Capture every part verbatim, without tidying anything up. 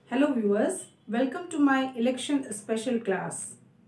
Hello viewers, welcome to my election special class.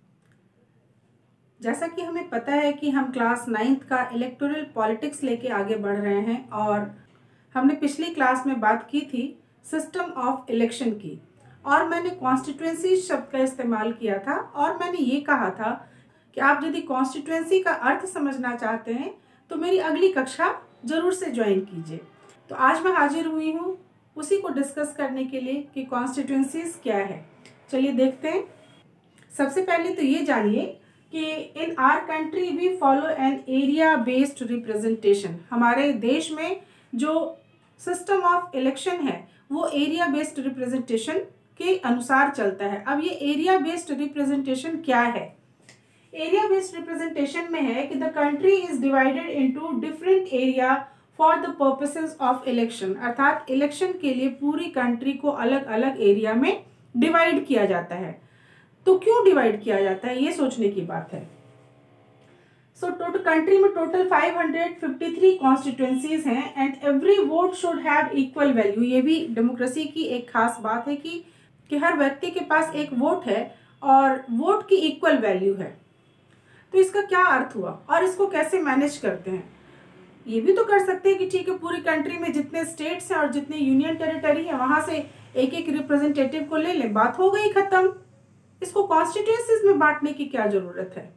जैसा कि हमें पता है कि हम क्लास नाइन्थ का इलेक्टोरल पॉलिटिक्स लेके आगे बढ़ रहे हैं और हमने पिछली क्लास में बात की थी सिस्टम ऑफ इलेक्शन की और मैंने कॉन्स्टिट्यूएंसी शब्द का इस्तेमाल किया था और मैंने ये कहा था कि आप यदि कॉन्स्टिट्यूएंसी का अर्थ समझना चाहते हैं तो मेरी अगली कक्षा जरूर से ज्वाइन कीजिए। तो आज मैं हाजिर हुई हूँ उसी को डिस्कस करने के लिए कि कॉन्स्टिट्यूएंसीज क्या है। चलिए देखते हैं। सबसे पहले तो ये जानिए कि in our country we follow an area based representation. हमारे देश में जो सिस्टम ऑफ इलेक्शन है वो एरिया बेस्ड रिप्रेजेंटेशन के अनुसार चलता है। अब ये एरिया बेस्ड रिप्रेजेंटेशन क्या है? एरिया बेस्ड रिप्रेजेंटेशन में है कि the country is divided into different area for the purposes of election, अर्थात इलेक्शन के लिए पूरी कंट्री को अलग अलग एरिया में डिवाइड किया जाता है। तो क्यों डिवाइड किया जाता है ये सोचने की बात है। सो टोटल कंट्री में total five hundred fifty three constituencies हैं and every vote should have equal value. ये भी डेमोक्रेसी की एक खास बात है कि कि हर व्यक्ति के पास एक वोट है और वोट की इक्वल वैल्यू है। तो इसका क्या अर्थ हुआ और इसको कैसे मैनेज करते हैं? ये भी तो कर सकते हैं कि ठीक है, पूरी कंट्री में जितने स्टेट्स हैं और जितने यूनियन टेरिटरी है वहां से एक एक रिप्रेजेंटेटिव को ले लें, बात हो गई खत्म। इसको कॉन्स्टिट्यूएंसीज में बांटने की क्या जरूरत है?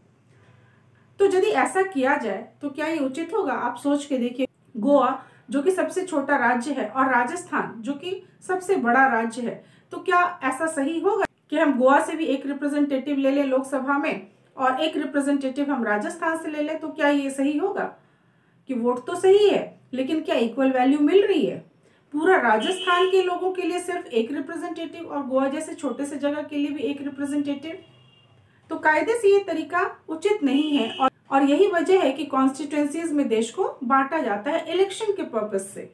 तो यदि ऐसा किया जाए तो क्या ये उचित होगा? आप सोच के देखिए, गोवा जो कि सबसे छोटा राज्य है और राजस्थान जो कि सबसे बड़ा राज्य है, तो क्या ऐसा सही होगा कि हम गोवा से भी एक रिप्रेजेंटेटिव ले लें लोकसभा में और एक रिप्रेजेंटेटिव हम राजस्थान से ले लें? तो क्या ये सही होगा? कि वोट तो सही है लेकिन क्या इक्वल वैल्यू मिल रही है? पूरा राजस्थान के लोगों के लिए सिर्फ एक रिप्रेजेंटेटिव और गोवा जैसे छोटे से जगह के लिए भी एक रिप्रेजेंटेटिव? तो कायदे से ये तरीका उचित नहीं है और, और यही वजह है कि कॉन्स्टिट्यूएंसीज में देश को बांटा जाता है इलेक्शन के पर्पज से।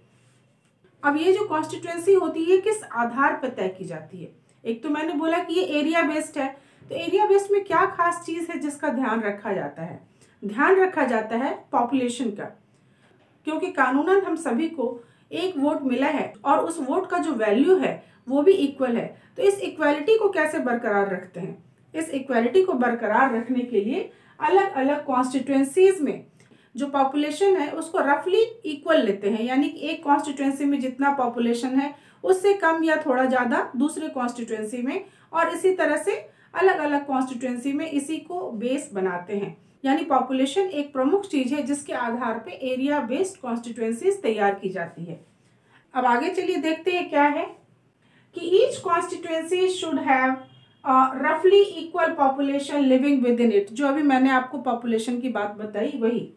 अब ये जो कॉन्स्टिट्यूएंसी होती है किस आधार पर तय की जाती है? एक तो मैंने बोला कि ये एरिया बेस्ड है। तो एरिया बेस्ड में क्या खास चीज है जिसका ध्यान रखा जाता है? ध्यान रखा जाता है पॉपुलेशन का, क्योंकि कानूनन हम सभी को एक वोट मिला है और उस वोट का जो वैल्यू है वो भी इक्वल है। तो इस इक्वालिटी को कैसे बरकरार रखते हैं? इस इक्वालिटी को बरकरार रखने के लिए अलग अलग कॉन्स्टिट्यूएंसीज में जो पॉपुलेशन है उसको रफली इक्वल लेते हैं, यानी कि एक कॉन्स्टिट्यूएंसी में जितना पॉपुलेशन है उससे कम या थोड़ा ज्यादा दूसरे कॉन्स्टिट्यूएंसी में, और इसी तरह से अलग अलग कॉन्स्टिट्यूएंसी में इसी को बेस बनाते हैं। यानी पॉपुलेशन एक प्रमुख चीज है जिसके आधार पे एरिया बेस्ड कॉन्स्टिट्यूएंसीज तैयार की जाती है। अब आगे चलिए देखते हैं क्या है कि ईच कॉन्स्टिट्यूएंसी शुड हैव रफली equal population living within इट। जो अभी मैंने आपको पॉपुलेशन की बात बताई वही।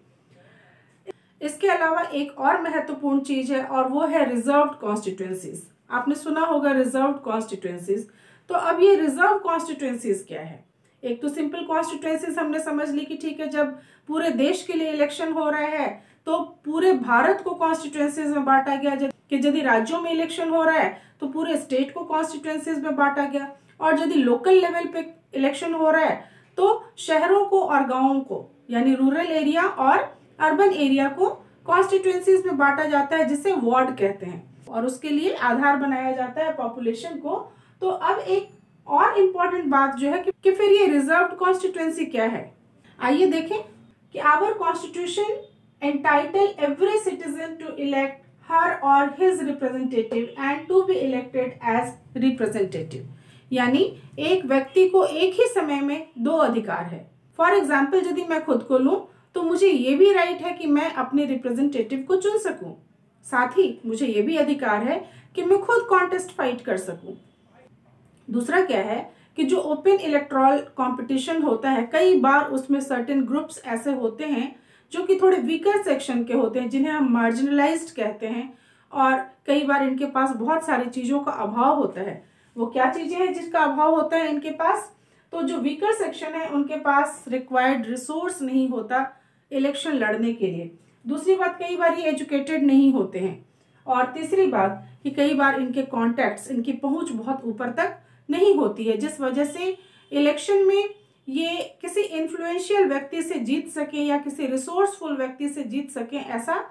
इसके अलावा एक और महत्वपूर्ण चीज है और वो है रिजर्व्ड कॉन्स्टिट्यूएंसीज। आपने सुना होगा रिजर्व्ड कॉन्स्टिट्यूएंसीज। तो अब ये रिजर्व कॉन्स्टिट्यूएंसीज क्या है? एक तो सिंपल कॉन्स्टिट्यूएंसीज हमने समझ ली कि ठीक है, जब पूरे देश के लिए इलेक्शन हो रहा है तो पूरे भारत को कॉन्स्टिट्यूएंसीज में बांटा गया। कि यदि राज्यों में इलेक्शन हो रहा है तो पूरे स्टेट को कॉन्स्टिट्यूएंसीज में बांटा गया, और यदि लोकल लेवल पे इलेक्शन हो रहा है तो शहरों को और गांवों को, यानी रूरल एरिया और अर्बन एरिया को कॉन्स्टिट्यूएंसीज में बांटा जाता है, जिसे वार्ड कहते हैं, और उसके लिए आधार बनाया जाता है पॉपुलेशन को। तो अब एक और इम्पॉर्टेंट बात जो है कि, कि फिर ये रिजर्व्ड कॉन्स्टिट्यूएंसी क्या है? आइए देखें कि our constitution entitle every citizen to elect her और his representative and to be elected as representative. यानी एक व्यक्ति को एक ही समय में दो अधिकार है। फॉर एग्जाम्पल, यदि मैं खुद को लूं तो मुझे ये भी राइट है कि मैं अपने रिप्रेजेंटेटिव को चुन सकूं, साथ ही मुझे ये भी अधिकार है कि मैं खुद कॉन्टेस्ट फाइट कर सकूं। दूसरा क्या है कि जो ओपन इलेक्टोरल कंपटीशन होता है, कई बार उसमें सर्टेन ग्रुप्स ऐसे होते हैं जो कि थोड़े वीकर सेक्शन के होते हैं, जिन्हें हम मार्जिनलाइज्ड कहते हैं, और कई बार इनके पास बहुत सारी चीजों का अभाव होता है। वो क्या चीजें हैं जिसका अभाव होता है इनके पास? तो जो वीकर सेक्शन है उनके पास रिक्वायर्ड रिसोर्स नहीं होता इलेक्शन लड़ने के लिए। दूसरी बात, कई बार ये एजुकेटेड नहीं होते हैं, और तीसरी बात कि कई बार इनके कॉन्टैक्ट्स, इनकी पहुंच बहुत ऊपर तक नहीं होती है, जिस वजह से इलेक्शन में ये किसी इन्फ्लुएंशियल व्यक्ति से जीत सके या किसी रिसोर्सफुल व्यक्ति से जीत सके ऐसा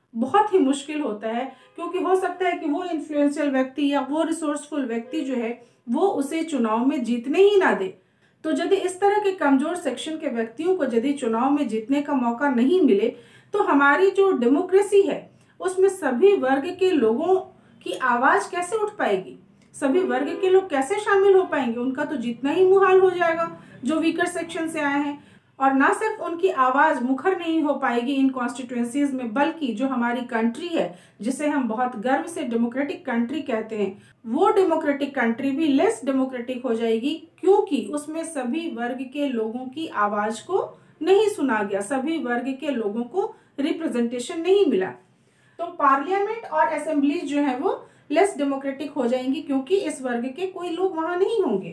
बहुत ही मुश्किल होता है, क्योंकि हो सकता है कि वो इन्फ्लुएंशियल व्यक्ति या वो रिसोर्सफुल व्यक्ति जो है वो उसे चुनाव में जीतने ही ना दे। तो यदि इस तरह के कमजोर सेक्शन के व्यक्तियों को यदि चुनाव में जीतने का मौका नहीं मिले तो हमारी जो डेमोक्रेसी है उसमें सभी वर्ग के लोगों की आवाज कैसे उठ पाएगी, सभी वर्ग के लोग कैसे शामिल हो पाएंगे? उनका तो जीतना ही मुहाल हो जाएगा जो वीकर सेक्शन से आए हैं। और ना सिर्फ उनकी आवाज मुखर नहीं हो पाएगी इन कॉन्स्टिट्यूएंसीज में, बल्कि जो हमारी कंट्री है जिसे हम बहुत गर्व से डेमोक्रेटिक कंट्री कहते हैं, वो डेमोक्रेटिक कंट्री भी लेस डेमोक्रेटिक हो जाएगी, क्योंकि उसमें सभी वर्ग के लोगों की आवाज को नहीं सुना गया, सभी वर्ग के लोगों को रिप्रेजेंटेशन नहीं मिला। तो पार्लियामेंट और असेंबलीज जो है वो लेस डेमोक्रेटिक हो जाएंगी, क्योंकि इस वर्ग के कोई लोग वहां नहीं होंगे।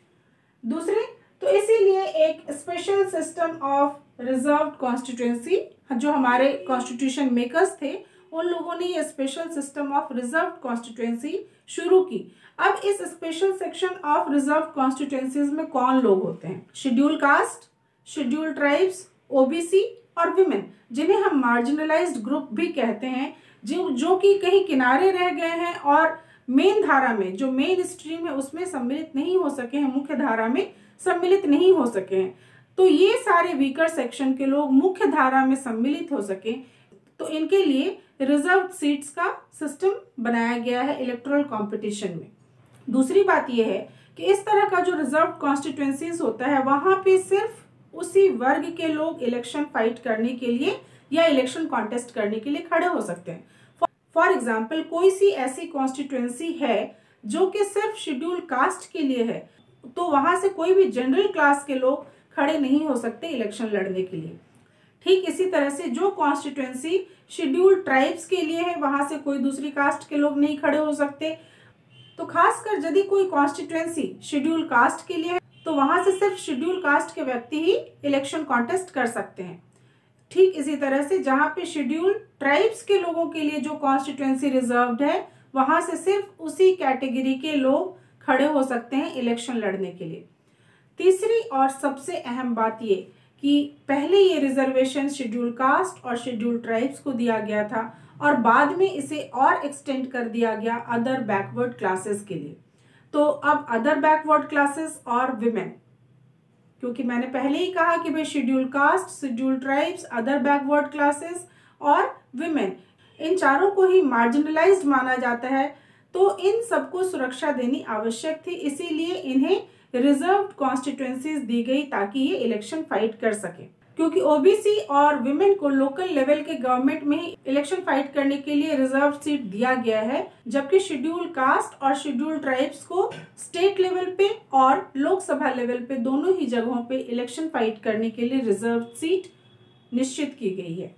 दूसरे, तो इसीलिए एक special system of reserved constituency, जो हमारे कॉन्स्टिट्यूशन मेकर्स थे, उन लोगों ने ये special system of reserved constituency शुरू की। अब इस special section of reserved constituencies में कौन लोग होते हैं? Schedule caste, schedule tribes, OBC और विमेन, जिन्हें हम मार्जिनलाइज्ड ग्रुप भी कहते हैं, जो जो कि कहीं किनारे रह गए हैं और मेन धारा में, जो मेन स्ट्रीम है उसमें सम्मिलित नहीं हो सके हैं, मुख्य धारा में सम्मिलित नहीं हो सके हैं। तो ये सारे वीकर सेक्शन के लोग मुख्य धारा में सम्मिलित हो सके, तो इनके लिए रिजर्व सीट्स का सिस्टम बनाया गया है इलेक्टोरल कॉम्पिटिशन में। दूसरी बात यह है कि इस तरह का जो रिजर्व कॉन्स्टिट्यूएंसीज होता है वहां पे सिर्फ उसी वर्ग के लोग इलेक्शन फाइट करने के लिए या इलेक्शन कॉन्टेस्ट करने के लिए खड़े हो सकते हैं। फॉर एग्जाम्पल, कोई सी ऐसी कॉन्स्टिट्यूएंसी है जो कि सिर्फ शेड्यूल कास्ट के लिए है, तो वहां से कोई भी जनरल क्लास के लोग खड़े नहीं हो सकते इलेक्शन लड़ने के लिए। ठीक इसी तरह से जो कॉन्स्टिट्यूएंसी शेड्यूल ट्राइब्स के लिए है, वहां से कोई दूसरी कास्ट के लोग नहीं खड़े हो सकते। तो खासकर यदि कोई कॉन्स्टिट्यूएंसी शेड्यूल कास्ट के लिए है तो वहां से सिर्फ शेड्यूल कास्ट के व्यक्ति ही इलेक्शन कॉन्टेस्ट कर सकते हैं। ठीक इसी तरह से जहां पे शेड्यूल ट्राइब्स के लोगों के लिए जो कॉन्स्टिट्यूएंसी रिजर्व्ड है, वहां से सिर्फ उसी कैटेगरी के लोग खड़े हो सकते हैं इलेक्शन लड़ने के लिए। तीसरी और सबसे अहम बात ये कि पहले ये रिजर्वेशन शेड्यूल कास्ट और शेड्यूल ट्राइब्स को दिया गया था और बाद में इसे और एक्सटेंड कर दिया गया अदर बैकवर्ड क्लासेस के लिए। तो अब अदर बैकवर्ड क्लासेस और विमेन, क्योंकि मैंने पहले ही कहा कि भाई schedule caste, schedule tribes, other backward classes और विमेन, इन चारों को ही मार्जिनलाइज्ड माना जाता है, तो इन सबको सुरक्षा देनी आवश्यक थी, इसीलिए इन्हें रिजर्व्ड कॉन्स्टिट्यूएंसीज दी गई ताकि ये इलेक्शन फाइट कर सके। क्योंकि ओबीसी और विमेन को लोकल लेवल के गवर्नमेंट में ही इलेक्शन फाइट करने के लिए रिजर्व सीट दिया गया है, जबकि शेड्यूल कास्ट और शेड्यूल ट्राइब्स को स्टेट लेवल पे और लोकसभा लेवल पे दोनों ही जगहों पे इलेक्शन फाइट करने के लिए रिजर्व सीट निश्चित की गई है।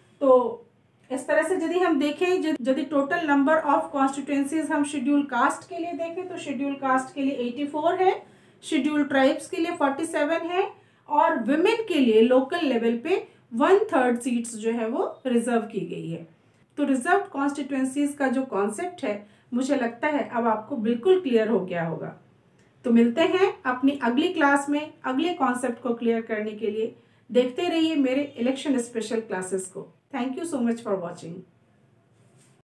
तो इस तरह से यदि हम देखें, यदि टोटल नंबर ऑफ कॉन्स्टिट्यूएंसीज हम शेड्यूल कास्ट के लिए देखें तो शेड्यूल कास्ट के लिए चौरासी है, शेड्यूल ट्राइब्स के लिए सैंतालीस है और विमेन के लिए लोकल लेवल पे वन थर्ड सीट्स जो है वो रिजर्व की गई है। तो रिजर्व कॉन्स्टिट्यूएंसीज का जो कॉन्सेप्ट है, मुझे लगता है अब आपको बिल्कुल क्लियर हो गया होगा। तो मिलते हैं अपनी अगली क्लास में अगले कॉन्सेप्ट को क्लियर करने के लिए। देखते रहिए मेरे इलेक्शन स्पेशल क्लासेस को। Thank you so much for watching.